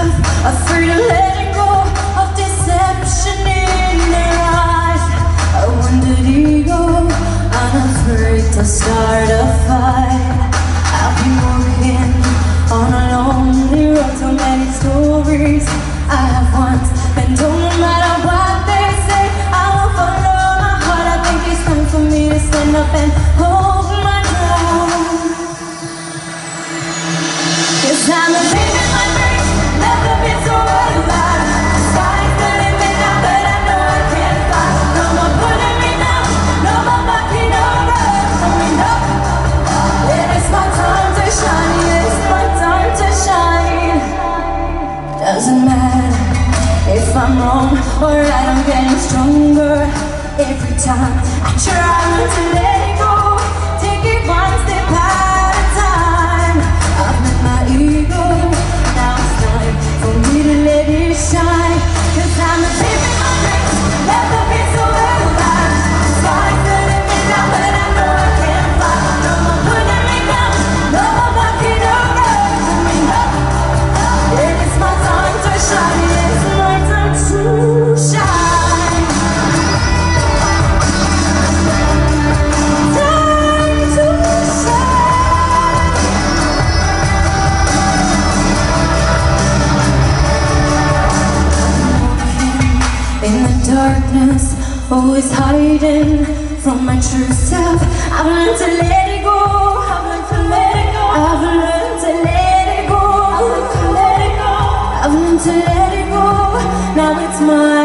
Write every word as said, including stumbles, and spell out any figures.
myself, afraid of letting go of deception in their eyes. A wounded ego, unafraid to start a fight. I'll be walking on a lonely road, so many stories I have once been told. No matter what they say, I won't follow my heart. I think it's time for me to stand up and hold my ground. 'Cause I'm a baby in my dreams, never been so alive. The sky's the limit now, but I know I can't fly. No more putting me down, no more backing around. Coming up, yeah, it's my time to shine. Yeah, it's my time to shine. Doesn't matter if I'm wrong or right, I'm getting stronger every time I try to let it go. Take it one step at a time. I've met my ego, now it's time for me to let it shine. 'Cause I'm a baby in my dreams, never been so alive. The sky's the limit now, but I know I can't fly. No more putting me down, no more backing around. Coming up, yeah, it's my time to shine. Yeah, it's my time to shine. Time to shine. In the darkness, always hiding from my true self. I've learned to let it go. I've learned to let it go. I've learned to let it go. I've learned to let it go. I've learned to let it go. Now it's my